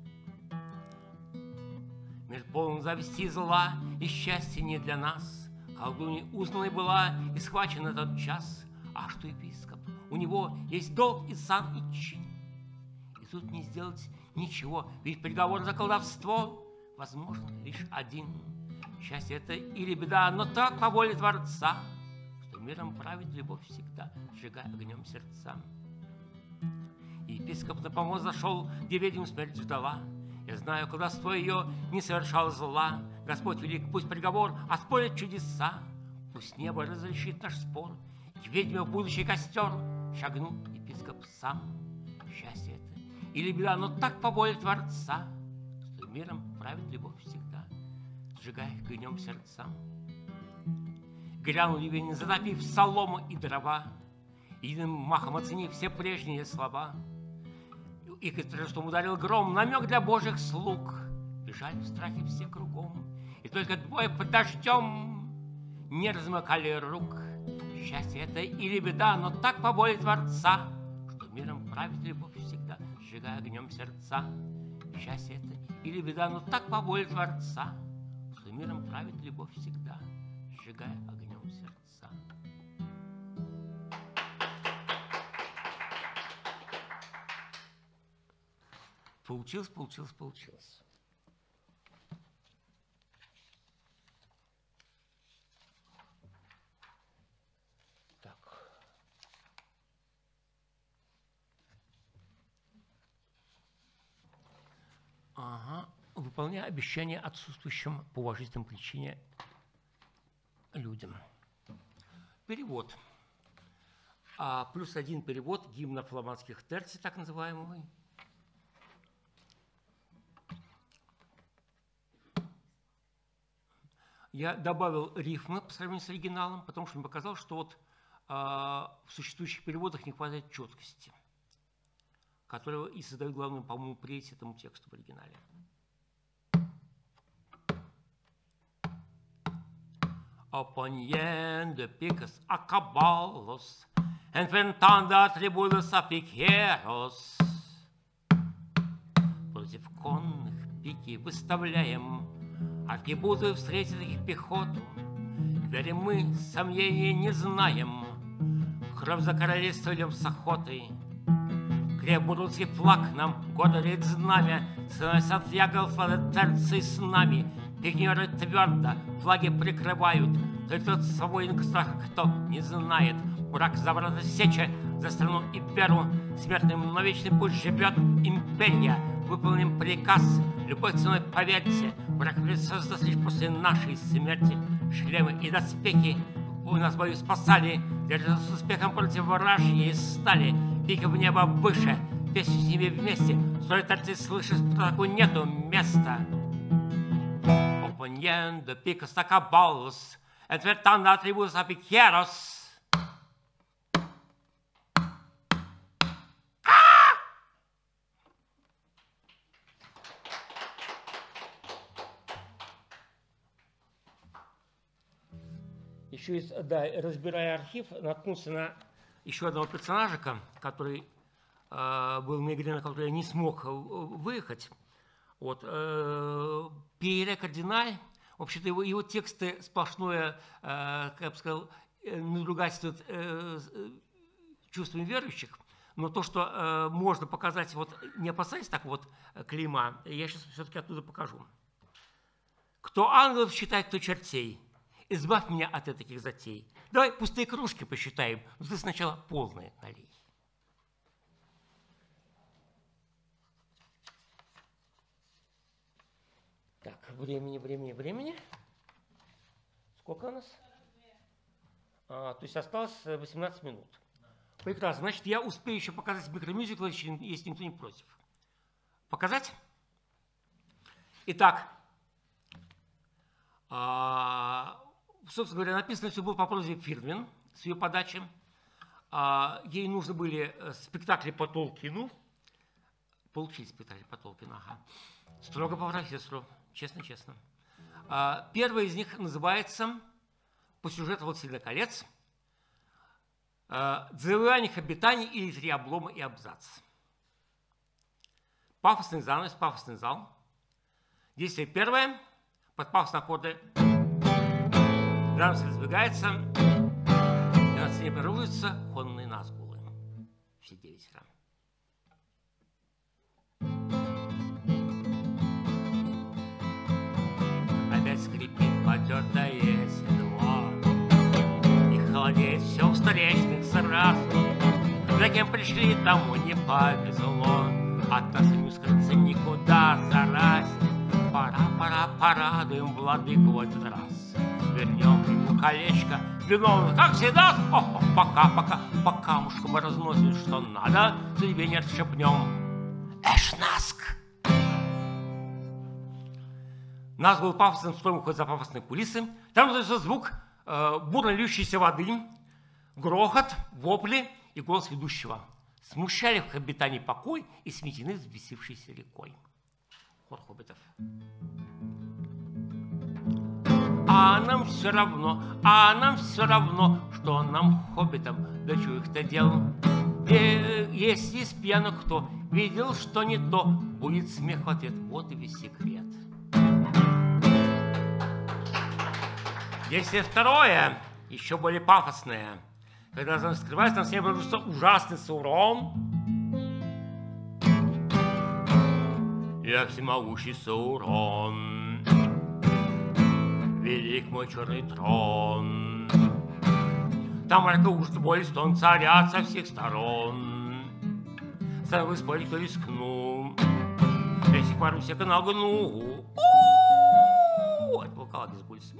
Мир полон зависти и зла, и счастья не для нас. Колдунья узнанной была и схвачен этот час. А что епископ? У него есть долг и сан, и чин. И тут не сделать ничего, ведь приговор за колдовство возможен лишь один. Счастье это или беда, но так по воле Творца, что миром правит любовь всегда, сжигая огнем сердца. И епископ на помост зашел, где ведьму смерть ждала. Я знаю, колдовство ее не совершало зла. Господь велик, пусть приговор оспорит чудеса. Пусть небо разрешит наш спор. К ведьме в будущий костер шагнул епископ сам. Счастье это или беда, но так по воле Творца, что миром правит любовь всегда, сжигая огнем сердца. Грянул ливень, затопив солому и дрова, единым махом оценив все прежние слова. И к трестам ударил гром, намек для божьих слуг. Бежали в страхе все кругом, и только двое под дождем не размыкали рук. Счастье это или беда, но так по воле Творца, что миром правит любовь всегда, сжигая огнем сердца. Счастье это или беда, но так по воле Творца, что миром правит любовь всегда, сжигая огнем сердца. Получилось. Так. Ага. Выполняя обещание отсутствующим по уважительной причине людям. Перевод. Плюс один перевод гимна фламандских терций, так называемый. Я добавил рифмы по сравнению с оригиналом, потому что мне показалось, что вот в существующих переводах не хватает четкости, которая и создает главную, по-моему, прелесть этому тексту в оригинале. Oponiendo picas acabalos, enfrentando atributos apiqueros. Против конных пики выставляем, аркебузы встретят их пехоту. Верим мы, сомнений не знаем, кровь за королевство идем с охотой. Креп бурунский флаг нам гордит знамя, сносят ягол флоттерцы с нами. Пикнеры твердо флаги прикрывают, только тот свой страх, кто не знает. Враг за врата сеча, за страну и веру, смертным, но вечный путь живет империя. Выполним приказ, любой ценой поверьте, враг создаст лишь после нашей смерти. Шлемы и доспехи у нас в бою спасали, держат с успехом против вражьей стали. Пики в небо выше, песню с ними вместе, строят торцы, слышишь, такой нету места. Oponiendo picos acabalos, enfrentando atributos apiqueros. Еще есть, да, разбирая архив, наткнулся на еще одного персонажика, который был на игре, на которой я не смог выехать. Вот, Пьере Кардиналь, вообще-то его тексты сплошное, как я бы сказал, надругательство чувствами верующих, но то, что можно показать, вот не опасаясь так вот клейма, я сейчас все-таки оттуда покажу. Кто ангелов считает, кто чертей, избавь меня от таких затей. Давай пустые кружки посчитаем, но ты сначала полные налей. Так, времени. Сколько у нас? То есть осталось 18 минут. Прекрасно. Значит, я успею еще показать микромюзикл, если никто не против. Показать? Итак, собственно говоря, написано все было по прозе Фирдман с ее подачи. Ей нужны были спектакли по Толкину. Получили спектакли по Толкину, ага. Строго по профессору, честно. Первый из них называется по сюжету «Властелина колец» «Завоевание обитаний» или «Три облома и абзац». Пафосный занавес, пафосный зал. Действие первое. Под пафосные аккорды занавес разбегается, и на сцене обнаруживаются конные назгулы. Все 9 рам. Опять скрипит потертое седло, и холодеет все в столичных сразу. За кем пришли, тому не повезло, от нас не скрыться никуда заразь. Пора, порадуем владыку в этот раз. Вернем ему колечко, виновно, как всегда. По камушкам разносим, что надо, судьбе не отшепнем. Эшнаск! Назгул пафосным строем уходит за пафосные кулисы. Там раздается звук бурно льющейся воды, грохот, вопли и голос ведущего. Смущали в обитании покой и сметены взбесившейся рекой. Хор хоббитов. А нам все равно, что нам, хоббитам, до чьих-то дел. Если с пьяну кто видел, что не то, будет смех в ответ. Вот и весь секрет. Действие второе, еще более пафосное. Когда он скрывается, на сцене обнаружится ужасный Саурон. Я всемогущий Саурон, велик мой черный трон. Там ужас, боль, стон царят со всех сторон. Сам вы спорить, кто рискну, если пару всех нагну. Это был колокол с пульсом.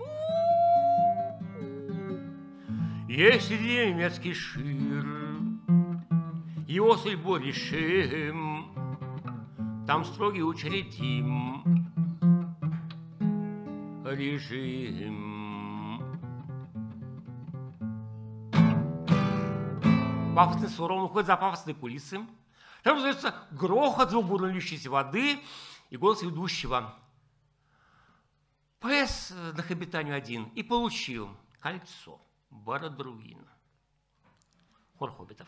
Если немецкий шир, его судьбу решим, там строгий учредим режим. Пафосный Саурон уходит за пафосные кулисы. Там раздается грохот, звук бурно льющейся воды и голос ведущего. П.С. на обитанию один и получил кольцо Бородруина. Хор хоббитов.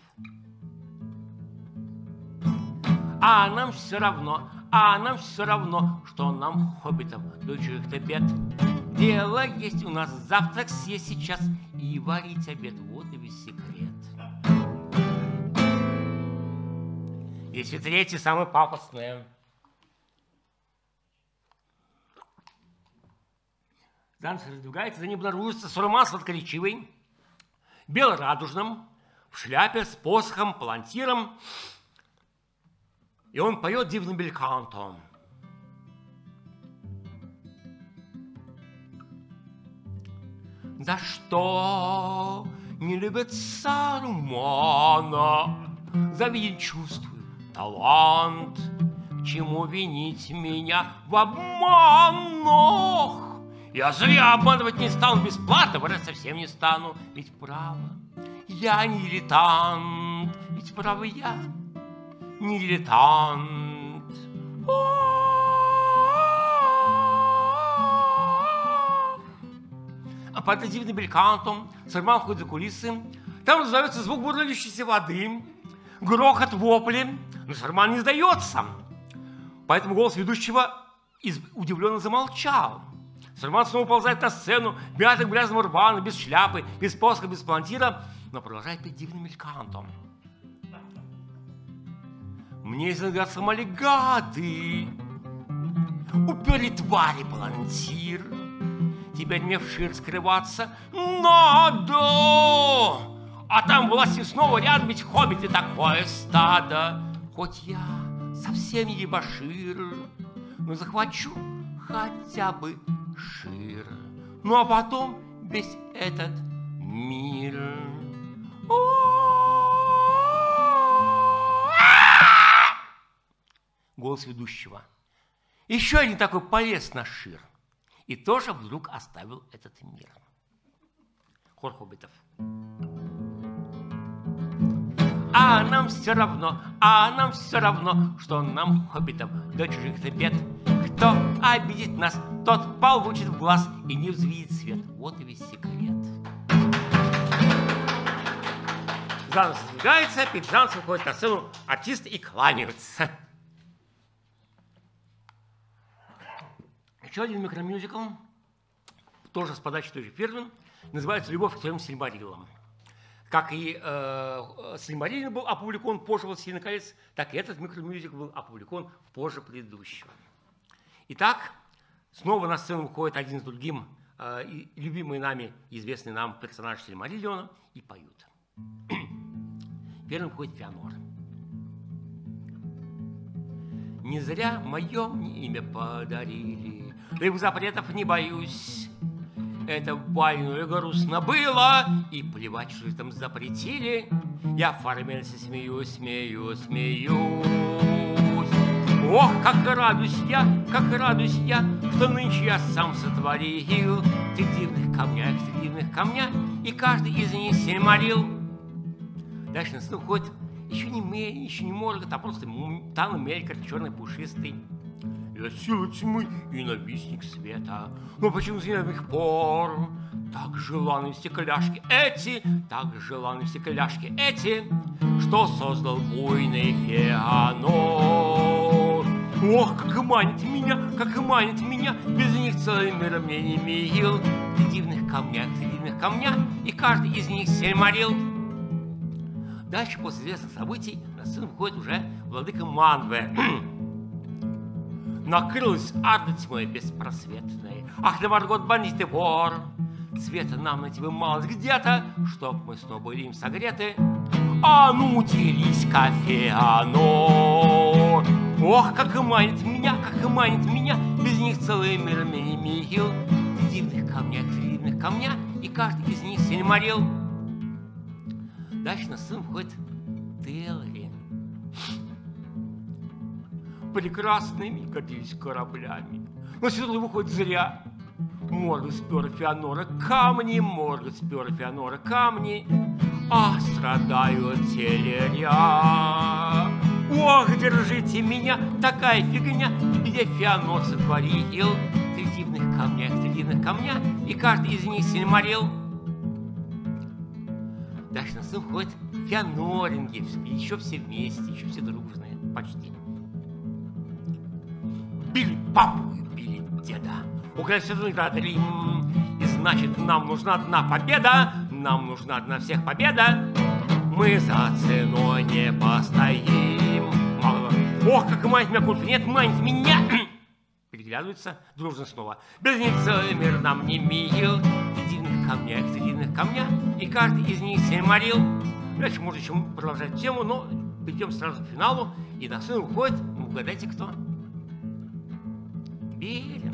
А нам все равно, что нам, хоббитам, до чьих-то бед. Дело есть у нас, завтрак съесть сейчас и варить обед. Вот и весь секрет. Если третье, самое пафосное. Занавес раздвигается, за ним обнаружится Сурман сладкоречивый, белорадужным, в шляпе, с посохом, палантиром. И он поет дивным белькантом. За что не любят Сарумана? Завидеть чувствую талант. К чему винить меня в обманах? Я зря обманывать не стану, бесплатно врать совсем не стану. Ведь право, я не дилетант. Ведь право, я не дилетант. А под этим дивным белькантом Саруман входит за кулисы. Там раздается звук бурно льющейся воды, грохот, вопли. Но Саруман не сдается. Поэтому голос ведущего удивленно замолчал. Саруман снова ползает на сцену, мятым грязным рваном, без шляпы, без посоха, без палантира, но продолжает петь дивным белькантом. Мне иногда сломали гады, уперли твари палантир. Теперь мне вширь скрываться надо. А там власти снова рядом, ведь хоббиты такое стадо. Хоть я совсем не дебошир, но захвачу хотя бы шир. Ну а потом весь этот мир. Голос ведущего. Еще один такой полез на шир. И тоже вдруг оставил этот мир. Хор хоббитов. А нам все равно, что нам, хоббитам, до чужих-то бед. Кто обидит нас, тот получит в глаз и не взвидит свет. Вот и весь секрет. Занавес сдвигается, перед занавесом выходят на сцену артисты и кланяются. Еще один микромюзикл, тоже с подачи той же Фирмин, называется «Любовь к твоим Сильмариллам». Как и Сильмариллин был опубликован позже «Властелин колец», так и этот микромюзикл был опубликован позже предыдущего. Итак, снова на сцену выходят один с другим любимые нами, известный нам персонаж Сильмариллиона и поют. Первым выходит Феанор. Не зря мое мне имя подарили, да запретов не боюсь. Это больно и грустно было, и плевать, что там запретили. Я в форменсе смеюсь. Ох, как радуюсь я, что нынче я сам сотворил. Три дивных камня, и каждый из них Сильмарилл. Дальше на сцену выходит еще не Моргот, а просто Тану Мелькарт, черный пушистый. Я сила тьмы и ненавистник света, но почему с недавних пор так желанны стекляшки эти, что создал буйный Феанор. Ох, как и манит меня, без них целый мир мне не мил. Три дивных камня, и каждый из них Сильмарилл. Дальше, после известных событий, на сцену выходит уже владыка Манве. Накрылась ада тьмой беспросветной. Ах ты, Маргот, бандит и вор! Света нам на тебе мало где-то, чтоб мы снова были им согреты. А ну, делись-ка, Феанор! Ох, как и манит меня, без них целый мир мне не мил. Три дивных камня, и каждый из них Сильмарилл. Дальше на сцену входит Телри. Прекрасными гордились кораблями, но сюда выходит зря. Моргот спер Феанора камни, а страдают Телеря. Ох, держите меня, такая фигня, где Феанор сотворил. Три дивных камня, и каждый из них Сильмарилл. Дальше на сцену входят феаноринги, еще все вместе, еще все дружные, почти. Били папу, били деда, украли все Рим, и значит, нам нужна одна победа, всех победа. Мы за ценой не постоим. Ох, как манит меня культ, нет, манит меня. Переглядываются дружно снова. Без них целый мир нам не мил. Три дивных камня, и каждый из них Сильмарилл. Дальше можно еще продолжать тему, но перейдем сразу к финалу. И на сцену выходит, угадайте, кто? Белин.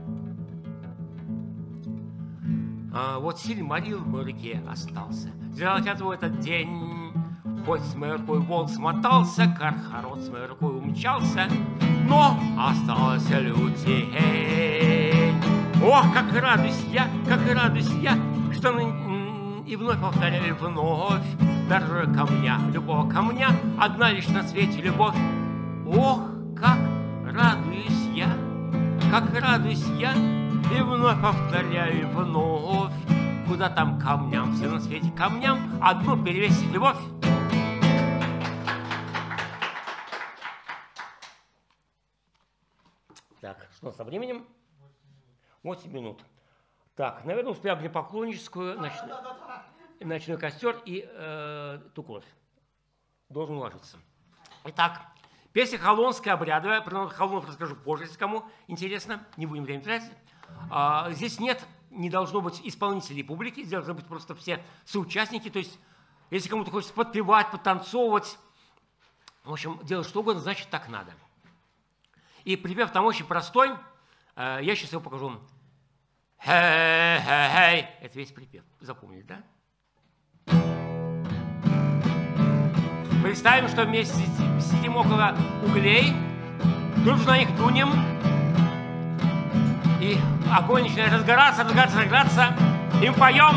Вот Сильмарилл в моей руке остался. Сделать это в этот день. Хоть с моей рукой волк смотался, Кархарот с моей рукой умчался, но осталась лютень. Ох, как радуюсь я, что и вновь повторяю вновь. Дороже камня, любого камня, одна лишь на свете любовь. Ох, как радуюсь я, и вновь повторяю вновь. Куда там камням, все на свете камням, одну перевесить любовь. Так, что со временем? 8 минут. Так, наверное, успею огнепоклонническую, ночной костер и ту кровь. Должен уложиться. Итак, песня холонская, обрядовая. Про холонов расскажу позже, если кому интересно. Не будем время тратить. Здесь не должно быть исполнителей публики. Здесь должны быть просто все соучастники. То есть, если кому-то хочется подпевать, подтанцовывать, в общем, делать что угодно, значит, так надо. И припев там очень простой. Я сейчас его покажу. Хей-хей-хей. Это весь припев. Запомнили, да? Представим, что вместе сидим около углей, дружно на них дунем, и огонь начинает разгораться, и мы поем.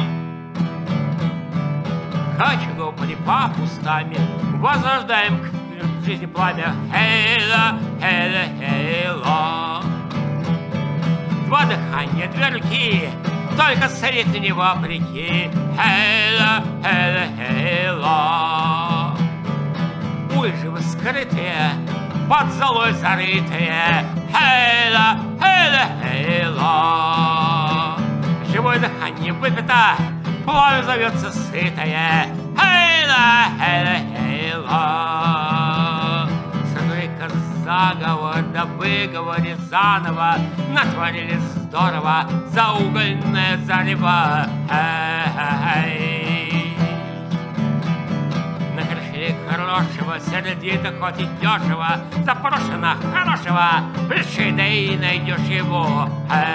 Качку по пустами возрождаем к жизни пламя. Хейла, хейла, хейла. Два дыхания, две руки, только средь не вопреки. Хейла, хейла, хейла. Ульживы скрытые, под золой зарытые. Хейла, хейла, хейла. Живое дыхание выпито, пламя зовется сытое. Хейла, хейла, хейла. Сотворика заговор, да выговори заново. Натворили здорово за угольное зарево. Накрошили хорошего, сердито, хоть и дешево. Запрошено хорошего, пришли, да и найдешь его.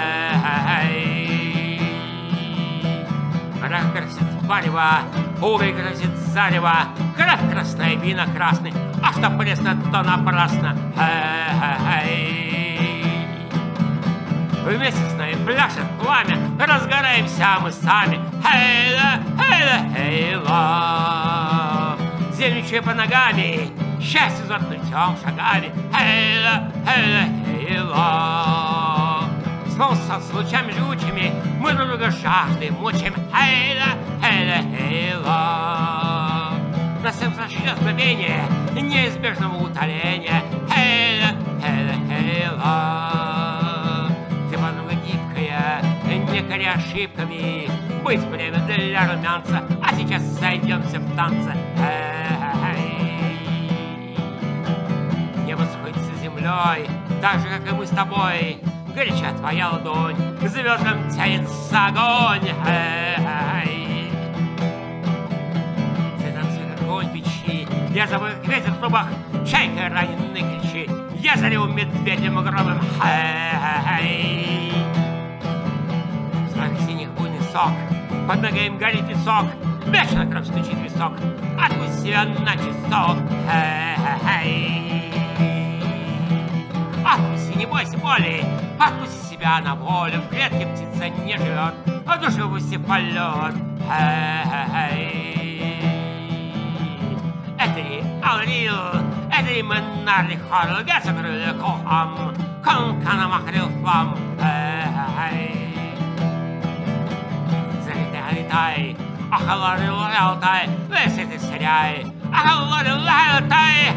Рак красит варево, уголь красит зарево, кровь красная, вина красный, а что пресно, то напрасно. Вместе с нами пляшет пламя, разгораемся мы сами. Хейла, хейла, хейла. Землю чьи-то ногами, счастье заплетем шагами. Хейла, хейла, хейла. Солнце с лучами жгучими, мы друг друга жаждой мучаем. Хейла, хейла, хейла. На всем исчезновение неизбежного утоления. Хейла, хейла, хейла. Ты подруга гибкая, не кори ошибками. Быть время для румянца, а сейчас сойдемся в танце. Небо сходится с землей, так же, как и мы с тобой. Горяча твоя ладонь, к звездам тянется огонь. Ты танцуй, как огонь печи, я забыл ветер в трубах, чайка раненый кричит, я зареву медведем гробом. Страх синих буйный сок, под ногами горит песок, бешено кровь стучит в висок, отпусти себя на часок. Отпусти, не бойся боли, отпусти себя на волю, в клетке птица не живет, а душу пусти в полет. Это ли Алрил, это ли Менарли Хорл, Герцог Рюля Колхам, Конкана Махрил Флам. Залетай, ахаларил Алтай, весь ты сыряй, ахаларил Алтай.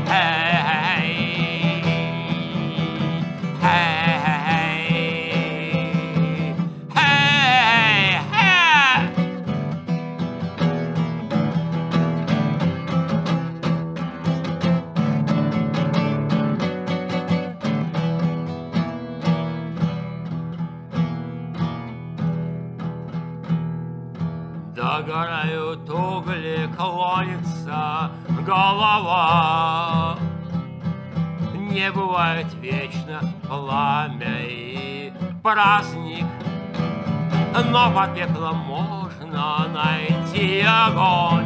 Догорают угли, клонится голова. Не бывает вечно пламя и праздник, но под пеплом можно найти огонь.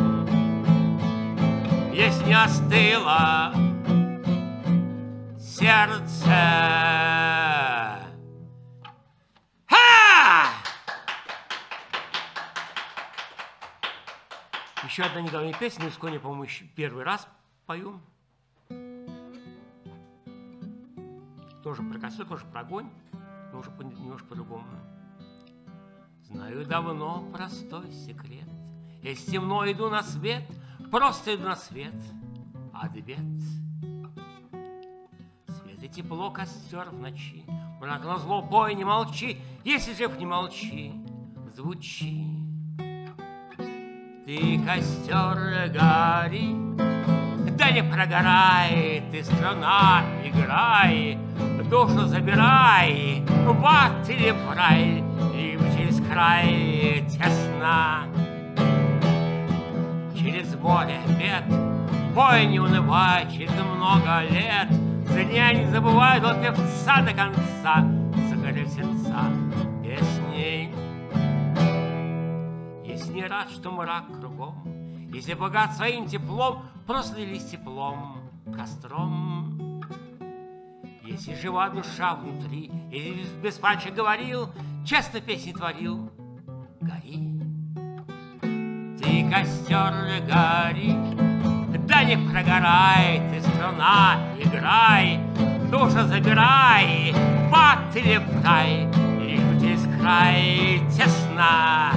Если не остыло сердце. Еще одна недавняя песня, в Исконе, по-моему, первый раз пою. Тоже про косу, тоже про огонь, но уже немножко по-другому. Знаю давно простой секрет. Если темно, иду на свет, просто иду на свет. Ответ. Свет и тепло, костер в ночи. Мрак на зло, пой, не молчи. Если жив, не молчи, звучи. Ты, костер, гори, да не прогорай, ты, струна, играй, душу забирай, в ад или в рай, либо через край тесно. Через море бед, пой, не унывай, через много лет, зря не забывай до певца до конца, не рад, что мрак кругом, если богат своим теплом, просто делись теплом, костром. Если жива душа внутри, и без пальчика говорил, честно песни творил, гори. Ты, костер, гори, да не прогорай, ты струна, играй, душу забирай, в ад или в рай, лишь бы через край тесна.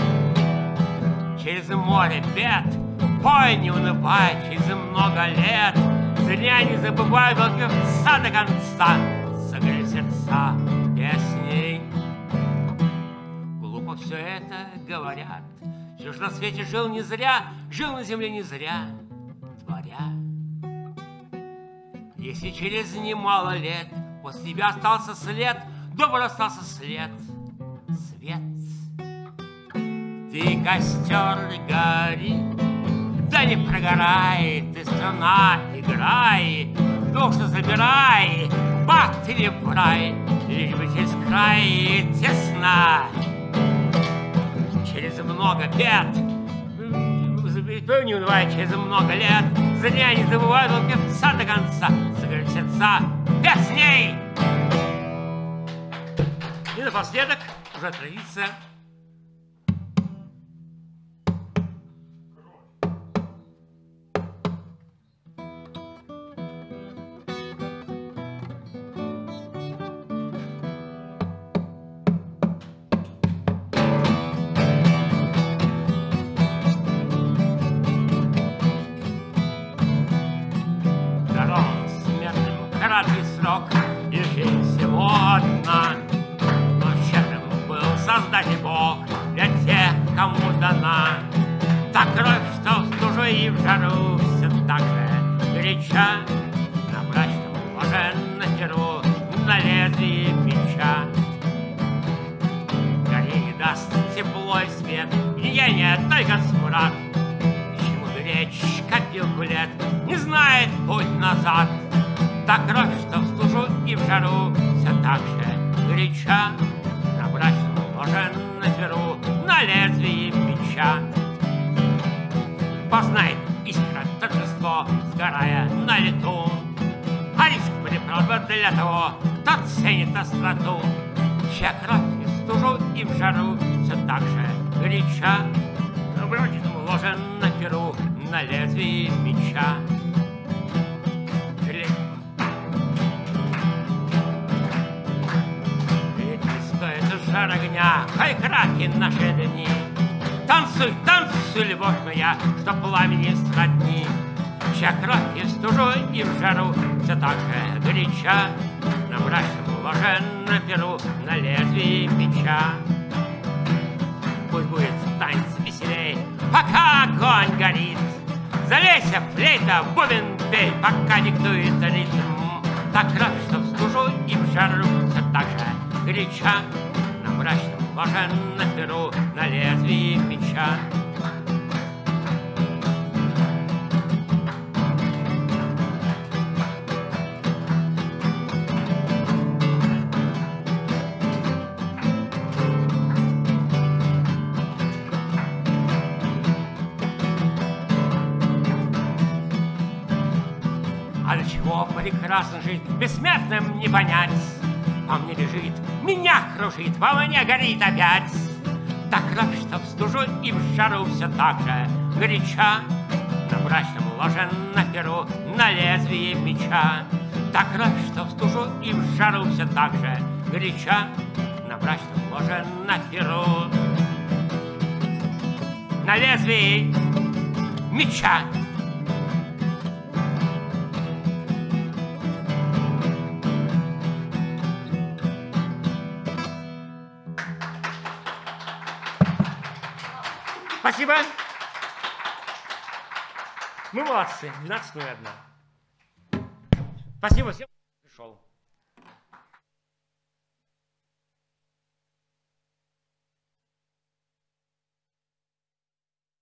Через море бед, пой, не унывай, через много лет, зря не забывай до конца, до конца, согрей сердца песней. Глупо все это говорят, все, что на свете жил не зря, жил на земле не зря, творя. Если через немало лет после тебя остался след, добр остался след, свет. Ты, костер, гори, да не прогорай, ты струна, играй, душу забирай, в ад или в рай, лишь бы через край тесна. Через много бед, не унывай, через много лет, зря не забывай до конца, до конца, согреть сердца песней. И напоследок, уже традиция. Краткий срок, и жизнь всего одна. Но щедрым был Создатель Бог для тех, кому дана. Та кровь, что в стужу и в жару все так же горяча, на брачном блаженном перу, на лезвии меча. Гори не даст тепло и свет, сияние только смрад. К чему беречь копилку лет, не знает путь назад. Та кровь, что в стужу и в жару все так же горяча, на брачном блаженном перу, на лезвии меча. Познает искра торжество, сгорая на лету, а риск приправа для того, кто ценит остроту. Чья кровь и в стужу и в жару все так же горяча, на брачном блаженном перу, на лезвии меча. Жар огня, хай краки наши дни. Танцуй, танцуй, любовь моя, что пламени сродни. Чья кровь и в стужу, и в жару все так же горяча, на брачном блаженном перу, на лезвии меча. Пусть будет танец веселей, пока огонь горит. Залейся, флейта, бубен бей, пока диктует ритм. Та кровь, что в стужу и в жару все так же горяча, на брачном блаженном перу, на лезвии меча. А для чего прекрасна жизнь бессмертным не понять? Во мне лежит, меня кружит, во мне горит опять. Та кровь, что в стужу и в жару все так же горяча, на брачном блаженном перу, на лезвии меча. Та кровь, что в стужу и в жару все так же горяча, на брачном блаженном перу, на лезвии меча. Спасибо. Мы молодцы. 12:01. Спасибо всем, кто пришел.